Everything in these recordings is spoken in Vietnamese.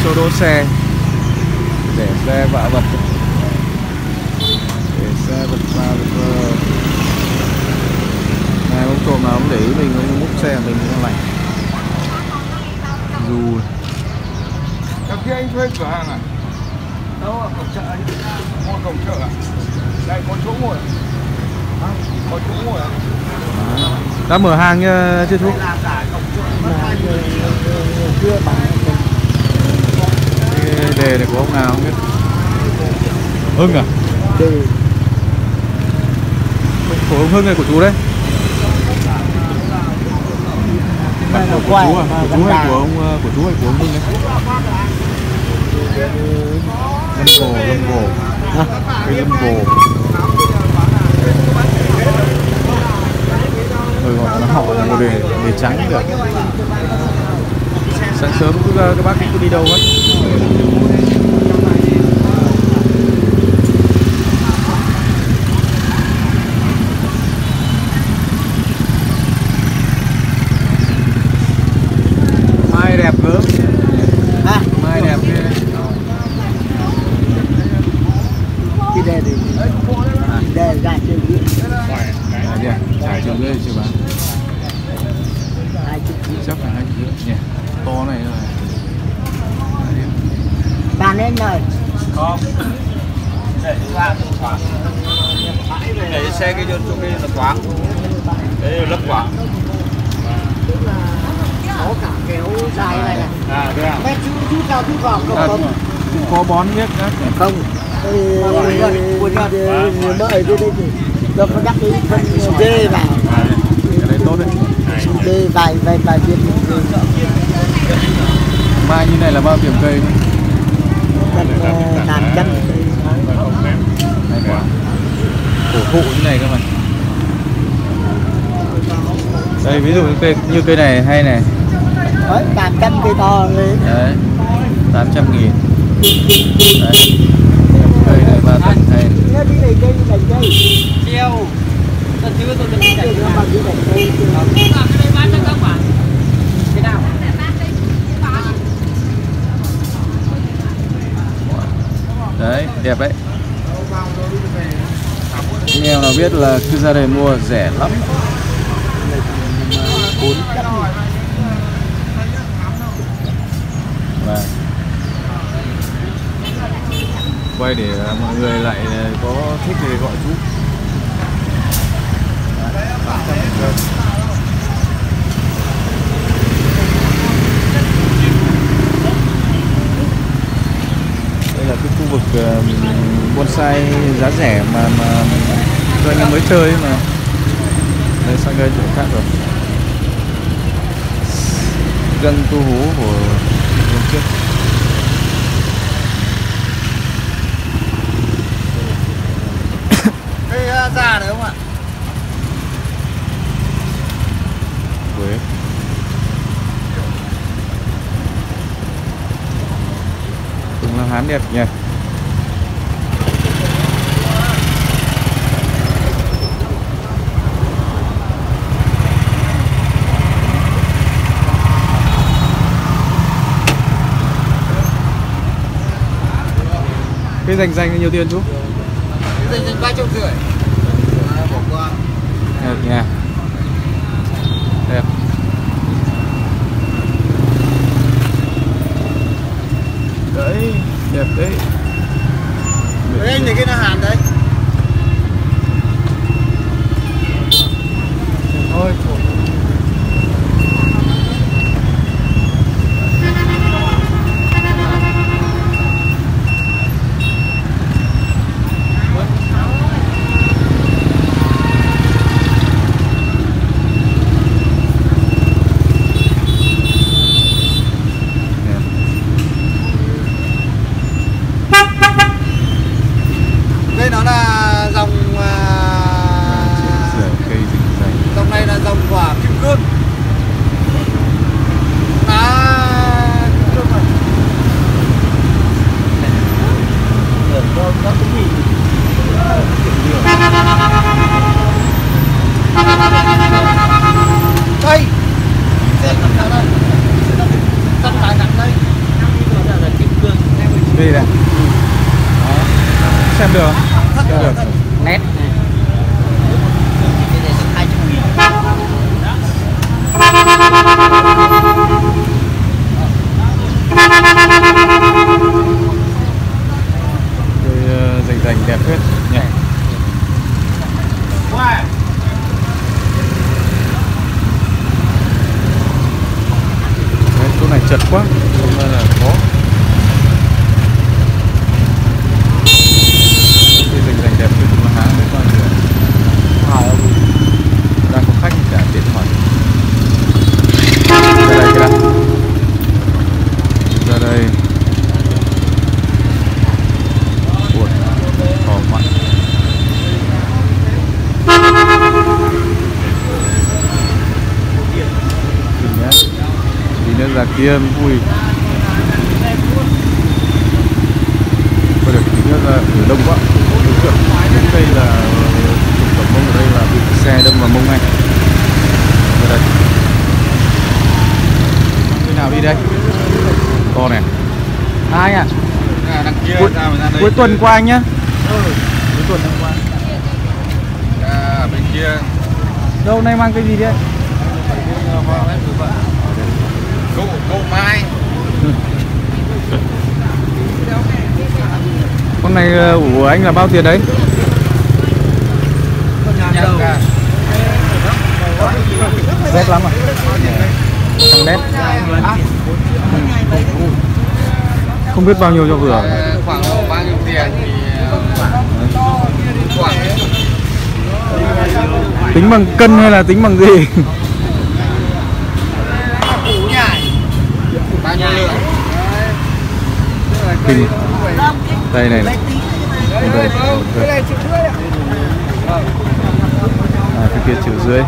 chỗ đỗ xe để xe vạ vật, để xe vật va vật. Này ông trộm nào ông để ý mình, ông múc xe mình nó lạnh. Dù Đằng kia anh thuê cửa hàng à? Đâu à, cổng chợ anh. Mua cổng chợ à? Đây có chỗ ngồi. À, có chỗ ngồi à? đã mở hàng chưa chú? Cái đề này của ông nào không biết? Hưng à? Của ông Hưng hay của chú đấy? Của chú à? Của chú hay của ông, của chú hay của ông Hưng đấy? Lâm Gồ. Cái Lâm Gồ. Rồi gọi nó họ là một đề trắng được. Sáng sớm các bác cứ đi đâu hết. Mai đẹp gớm. Mai đẹp kia. Cái đề gì? Đề ra chơi gì? Chả chịu ghê chưa bán. Chắc là 2 triệu nhỉ. To này rồi. Bán lên rồi. Không. Để ra thoáng. Để xe cái chỗ kia là thoáng. Đây là lấp thoáng. Tức là có cả kéo dài này này. À thế à? Mẹ chú cao chú vào không? Có bón biết đó. Không. Đợi đây thì nó có đắp cái phân dê vào. Cái đấy tốt đấy. Dê vài viên. Mai như này là bao tiền cây? Tầm 800. Hay quá. Cổ thụ như này cơ mà. Đây ví dụ như cây này hay này. Đấy, 800 cây to lên. Đấy, 800.000. Đấy. Cây này 3 tầng hay. Treo. Tôi chưa tôi đi chạy nó bằng cái cây. Cái nào? Đấy, đẹp đấy. Nghèo nào biết là cứ ra đây mua rẻ lắm. 400. Và quay để mọi người lại có thích thì gọi chú. Đây là cái khu vực bonsai giá rẻ mà cho anh em mới chơi mà. Đây sang đây chỗ khác rồi. Gân tu hú của hôm trước. Cây già đấy không ạ? Quế. Từng là hán đẹp nhỉ. Cái dành bao nhiêu tiền chú? Cái dành 350 triệu. Bỏ qua. Đẹp nha. Đẹp. Đấy, đẹp đấy. Đấy anh thấy cái nào hàn đấy. Thôi. gì này. Đó. Xem được không? Xem được. Nét. Cái này được 200.000. Cái rành đẹp phết nhỉ. Đấy, chỗ này chật quá, hôm nay là khó. Cái rành đẹp phết mà há mấy con kìa. Đang có khách trả tiền hỏi. Ra đây kìa. Ra đây. Ủa, khó quá. Tí nữa ra kia mới vui. Có được tí nữa ra ở đông quá. Đây là tổng mông, ở đây là bị xe đâm vào mông này. Ở đây. Khi nào đi đây? To này. Ai à? Đằng kia Cuối tuần qua anh nhá. Cuối tuần qua. Bên kia. Đâu nay mang cái gì đấy? Cậu mai. Con này của anh là bao tiền đấy? Rét lắm à? Thằng đét. Không biết bao nhiêu cho vừa. Khoảng bao nhiêu tiền thì khoảng tính bằng cân hay là tính bằng gì? bao nhiêu lượng? Kinh. Đây này. Đây. À, cái kia triệu rưỡi.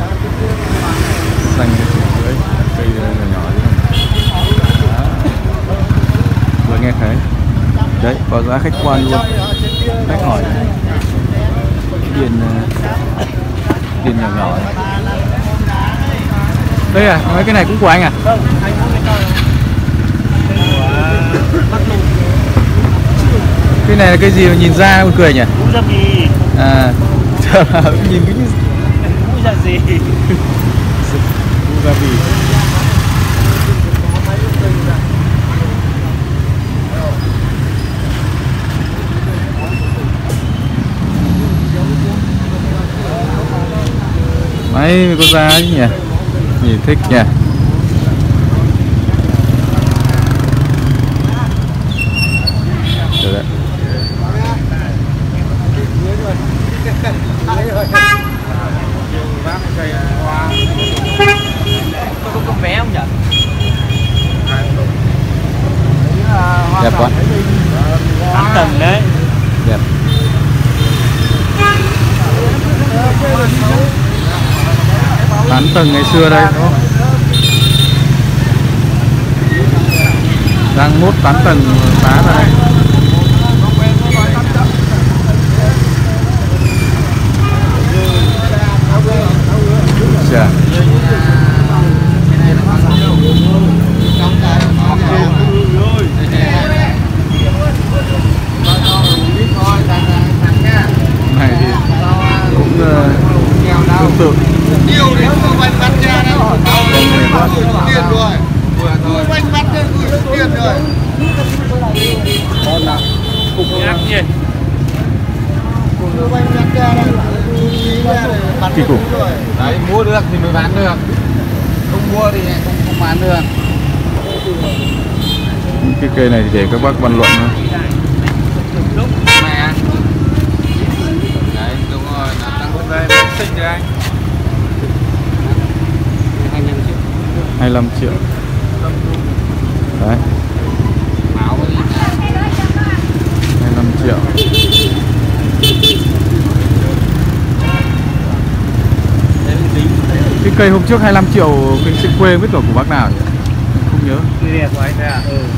Xanh cái triệu rưỡi. Cây nhỏ nhỏ thế. Vừa nghe thấy. Đấy, có giá khách quan luôn. Khách hỏi. Điền nhỏ nhỏ này. Đây à, mấy cái này cũng của anh à? Cái này là cái gì mà nhìn ra buồn cười nhỉ? À, nhìn cái gì? gia vị. Máy có giá chứ nhỉ? Nhìn thích nhỉ? Được đấy. Có vé không nhỉ? Đẹp quá. 8 tầng đấy. Đẹp. Tán tầng ngày xưa đây đúng không? Đang mốt tán tầng phá ra đây. Chà. Này thì cũng tương tự. Nhiều đến không bánh bắt ra đâu. Tiền rồi. Vừa bánh bắt ra gửi tiền rồi. Con nào? Cục ác nhiên. Vừa bánh bắt ra đây. Kỳ cục. Đấy, mua được thì mới bán được. Không mua thì không bán được. Cái cây này thì để các bác bàn luận thôi. Mẹ. Đấy, đúng rồi, nó tăng hôm nay nó xinh rồi anh. 25 triệu. Đấy. Máu đi. 25 triệu. Cái cây hôm trước 25 triệu cái trên quê biết của bác nào nhỉ? Không nhớ. Cái đẹp của anh đấy à? Ừ.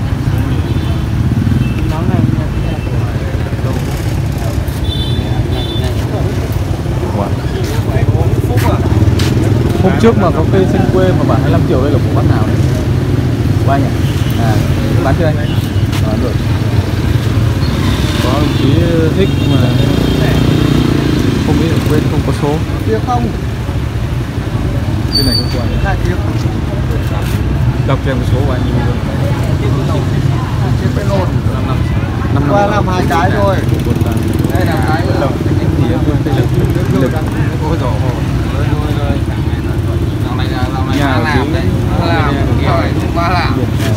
Nó này hôm trước mà có cây trên quê mà bảo 25 triệu đây là của bác nào đấy? Của anh à? À, bán chưa anh? Bán rồi. đồng chí thích mà không biết được quên không có số. Tiếc không? Cái này không quay. Hai tiếc. Đọc cho em cái số của anh nhìn luôn. Chết cái lồn. 5 Qua làm 2 cái thôi. Đây là cái đồng thì lực ôi dồi ôi. nhà ở dưới Ba làm.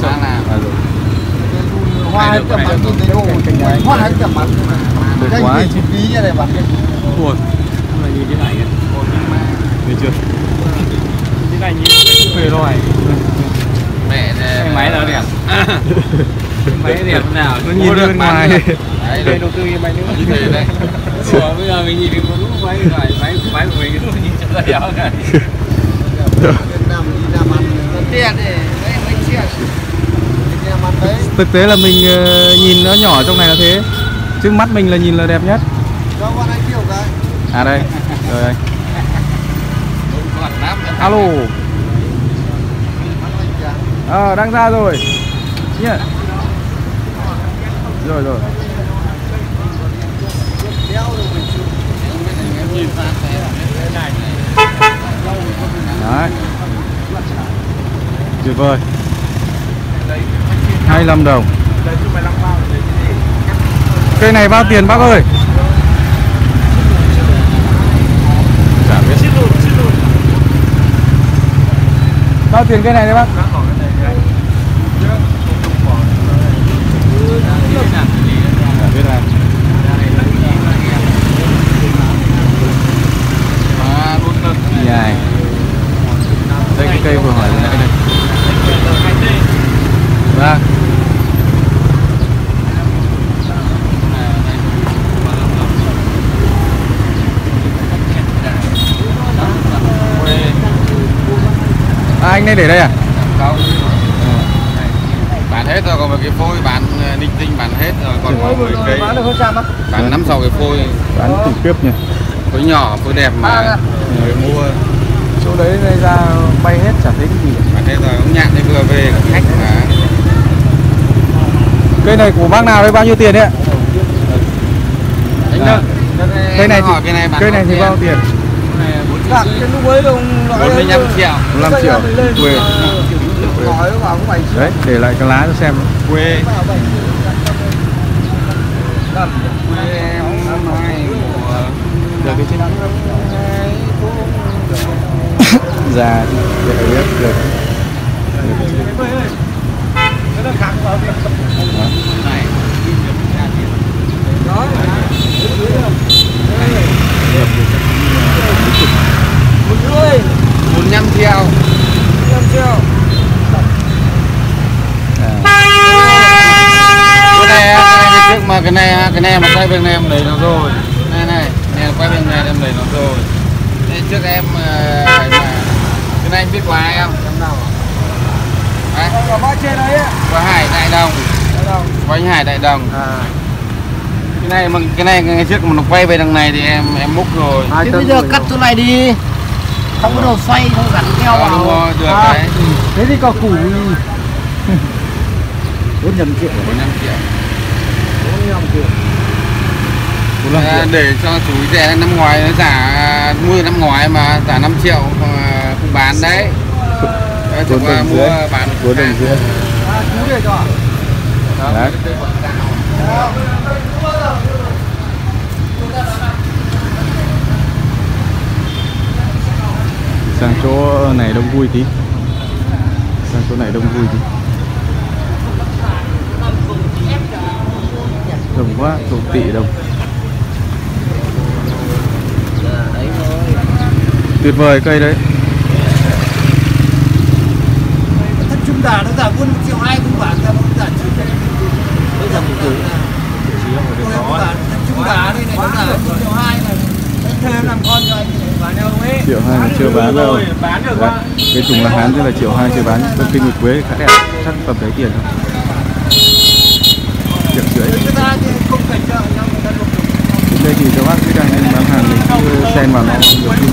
Hoa hết cả mặt nhìn thấy đồ. Hoa hết cả mặt. được Cái quá gì chi phí như này bạn biết. ui là như thế này thấy chưa cái này như phê rồi mẹ cái máy nào đẹp máy đẹp nào nó nhìn bên ngoài đấy đây đầu tư như máy nữa như thế đấy rồi bây giờ mình nhìn được một lúc máy của mình lúc nhìn cho ra đéo này Việt Nam đi làm ăn tiền thì đấy mấy triệu. Đi làm ăn đấy. thực tế là mình nhìn nó nhỏ trong này là thế trước mắt mình là nhìn là đẹp nhất. Cho con anh Kiều cái. À đây rồi anh còn lắm alo đang ra rồi nhá rồi Đeo được mình chịu. đấy tuyệt vời 25 đồng. Cây này bao tiền bác ơi? Chả biết. Bao tiền cây này đấy bác? Chả biết à. Dài. Đây cái cây vừa hỏi vừa nãy đây. Vâng. À, anh đây để đây à? không bán hết rồi, còn cái phôi bán linh tinh bán hết rồi, còn có 10 cây Bán được hơn trăm á. bán 5-6 cái phôi Bán khủng khiếp nhỉ. phôi nhỏ phôi đẹp mà người mua Chỗ đấy này ra bay hết chả thấy cái gì. bán hết rồi. Ông nhạn thì vừa về các khách mà. Cây này của bác nào đấy bao nhiêu tiền đấy ạ? Đánh À. đơn. Cây này hỏi cái này bán cây này thì bao tiền? Đặt cái lúc ấy là 45 triệu 45 triệu. Quê. Nói vào cũng 7 triệu. Đấy, để lại cái lá cho xem. quê Đặt. quê em hai mùa Được cái trên già thì biết được. này Đó. 45 triệu 5 triệu. cái trước mà cái này mà quay bên này em lấy nó rồi này quay bên này em lấy nó rồi. Đây, trước em mà cái này anh biết của ai không? Đấy, Ở ba trên đấy ạ. của Hải Đại Đồng, của anh Hải Đại Đồng. Cái này ngày trước mà nó quay về đằng này thì em múc rồi. Thế bây giờ cắt chỗ này đi. Không có đồ xoay, không gắn keo Đúng vào. rồi, được đấy. Thế thì có củ gì? 45 triệu. 45 triệu. 45 triệu. Để cho chú rẻ năm ngoái nó giả mua năm ngoái mà giả 5 triệu không bán đấy. Chúng ta mua bán 4 đồng rưỡi. Chú để cho. Đấy. Sang chỗ này đông vui tí. Sang chỗ này đông vui tí. Đông quá, chỗ tị đông. Tuyệt vời cây đấy. Thất trung đà nó giả buôn 1 triệu 2 cũng bán ra một giả chứ. Bây giờ một tuổi Thất trung đà đây này nó giả 1 triệu 2 này. Thêm làm con cho anh bán đâu ấy. 1 triệu 2 mà chưa bán đâu. Bán được Đấy. Cái trùng là hán tức là 1 triệu 2 chưa bán. Con kinh nguyệt quế khá đẹp, chắc tầm đấy tiền thôi. 1,5 triệu. Người ta không phải chợ nhau người ta lục. Đây thì các bác cứ đang bán hàng mình cứ xem vào nó được